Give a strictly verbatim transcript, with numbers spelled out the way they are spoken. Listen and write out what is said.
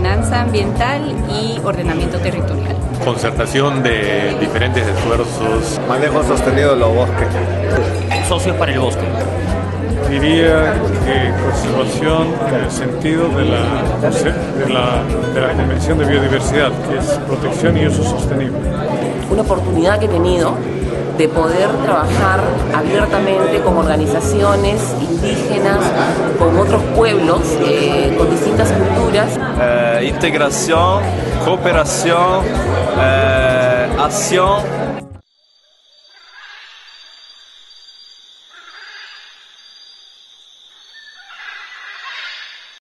gobernanza ambiental y ordenamiento territorial. Concertación de diferentes esfuerzos. Manejo sostenido de los bosques. Socios para el bosque. Diría que conservación en el sentido de la, de la, de la Convención de Biodiversidad, que es protección y uso sostenible. Una oportunidad que he tenido de poder trabajar abiertamente con organizaciones indígenas, con otros pueblos, eh, con distintas culturas. Eh, integración, cooperación, eh, acción